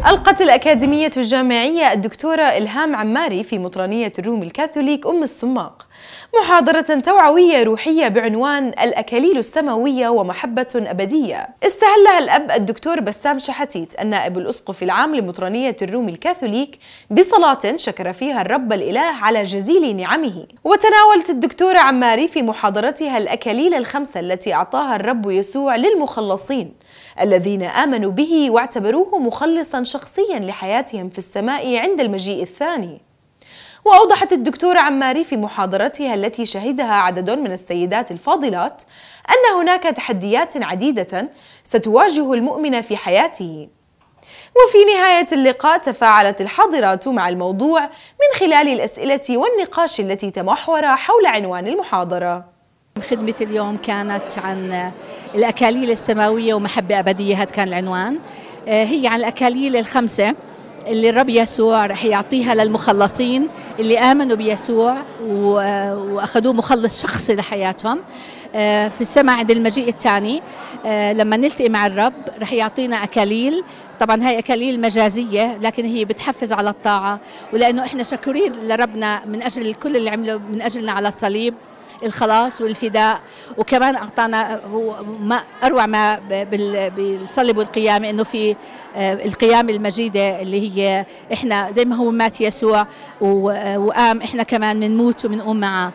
ألقت الأكاديمية الجامعية الدكتورة إلهام عماري في مطرانية الروم الكاثوليك أم الصماق محاضرة توعوية روحية بعنوان الأكاليل السماوية ومحبة أبدية. استهلها الأب الدكتور بسام شحاتيت النائب الأسقف العام لمطرانية الروم الكاثوليك بصلاة شكر فيها الرب الإله على جزيل نعمه. وتناولت الدكتورة عماري في محاضرتها الأكاليل الخمسة التي أعطاها الرب يسوع للمخلصين الذين آمنوا به واعتبروه مخلصا شخصيا لحياتهم في السماء عند المجيء الثاني. وأوضحت الدكتورة عماري في محاضرتها التي شهدها عدد من السيدات الفاضلات أن هناك تحديات عديدة ستواجه المؤمن في حياته. وفي نهاية اللقاء تفاعلت الحاضرات مع الموضوع من خلال الأسئلة والنقاش التي تمحور حول عنوان المحاضرة. خدمة اليوم كانت عن الأكاليل السماوية ومحبة أبدية، هذا كان العنوان. هي عن الأكاليل الخمسة اللي الرب يسوع رح يعطيها للمخلصين اللي آمنوا بيسوع وأخذوه مخلص شخصي لحياتهم في السماء عند المجيء الثاني. لما نلتقي مع الرب رح يعطينا أكاليل، طبعا هاي أكاليل مجازية لكن هي بتحفز على الطاعة، ولأنه إحنا شكورين لربنا من أجل كل اللي عمله من أجلنا على الصليب، الخلاص والفداء، وكمان أعطانا ما أروع ما بالصلب والقيامة إنه في القيامة المجيدة اللي هي إحنا زي ما هو مات يسوع وقام إحنا كمان بنموت وبنقوم معه.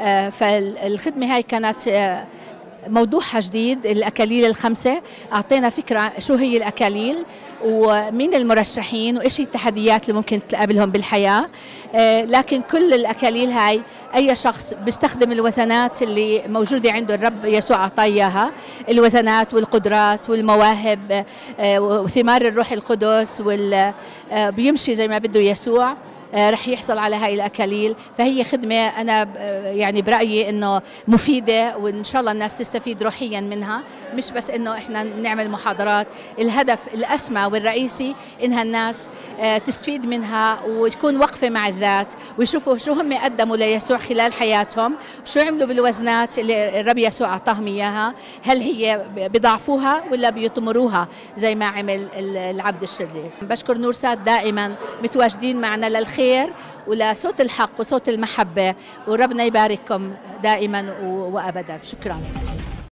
فالخدمة هاي كانت موضوعها جديد، الأكاليل الخمسة. أعطينا فكرة شو هي الأكاليل ومين المرشحين وإيش هي التحديات اللي ممكن تقابلهم بالحياة. لكن كل الأكاليل هاي أي شخص بيستخدم الوزنات اللي موجودة عنده الرب يسوع أعطاه إياها، الوزنات والقدرات والمواهب وثمار الروح القدس بيمشي زي ما بده يسوع، رح يحصل على هاي الأكاليل. فهي خدمة أنا يعني برأيي إنه مفيدة، وإن شاء الله الناس تستفيد روحيا منها، مش بس إنه إحنا نعمل محاضرات. الهدف الأسمى والرئيسي إنها الناس تستفيد منها وتكون وقفة مع الذات ويشوفوا شو هم قدموا ليسوع خلال حياتهم، شو عملوا بالوزنات اللي الرب يسوع أعطاهم إياها، هل هي بيضعفوها ولا بيطمروها زي ما عمل العبد الشرير. بشكر نورسات دائما متواجدين معنا للخير ولصوت الحق وصوت المحبة، وربنا يبارككم دائما وأبدا. شكرا.